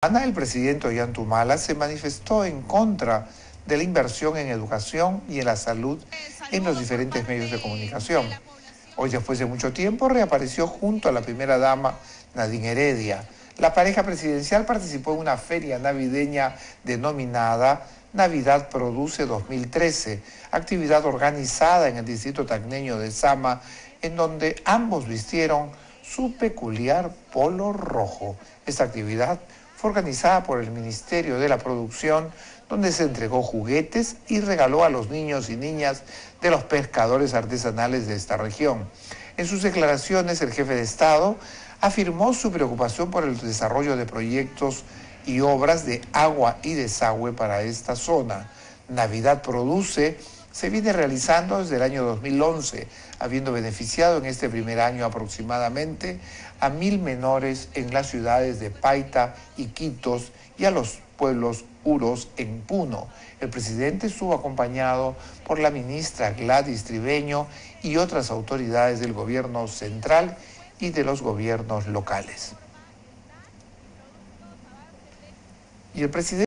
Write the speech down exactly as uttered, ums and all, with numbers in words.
Ana, el presidente Ollanthumala se manifestó en contra de la inversión en educación y en la salud en los diferentes medios de comunicación. Hoy, después de mucho tiempo, reapareció junto a la primera dama Nadine Heredia. La pareja presidencial participó en una feria navideña denominada Navidad Produce dos mil trece, actividad organizada en el distrito tacneño de Sama, en donde ambos vistieron su peculiar polo rojo. Esta actividad fue organizada por el Ministerio de la Producción, donde se entregó juguetes y regaló a los niños y niñas de los pescadores artesanales de esta región. En sus declaraciones, el jefe de Estado afirmó su preocupación por el desarrollo de proyectos y obras de agua y desagüe para esta zona. Navidad Produce se viene realizando desde el año dos mil once, habiendo beneficiado en este primer año aproximadamente a mil menores en las ciudades de Paita, Iquitos y a los pueblos Uros en Puno. El presidente estuvo acompañado por la ministra Gladys Tribeño y otras autoridades del gobierno central y de los gobiernos locales. Y el presidente